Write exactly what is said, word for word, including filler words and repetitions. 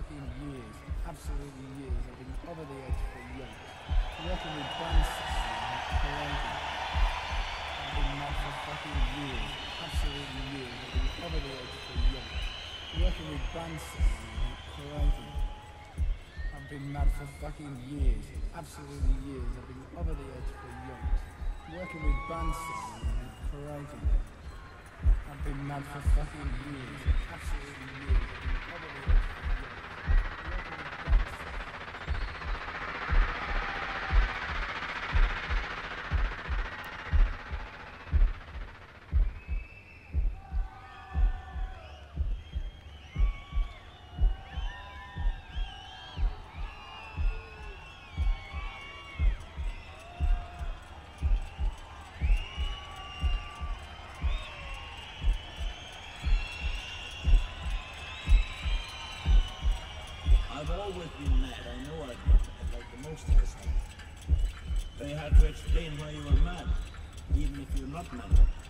fucking years, absolutely years. I've been over the edge for years. Working with band systems, crazy. I've been mad for fucking years, absolutely years. I've been over the edge for years. Working with band systems, crazy. I've been mad for fucking years, absolutely years. I've been over the edge for years. Working with band systems, crazy. I've been mad for fucking years, absolutely years. I've been over the edge for years. I've always been mad, I know I've been mad, like the most of us have. They had to explain why you were mad, even if you're not mad.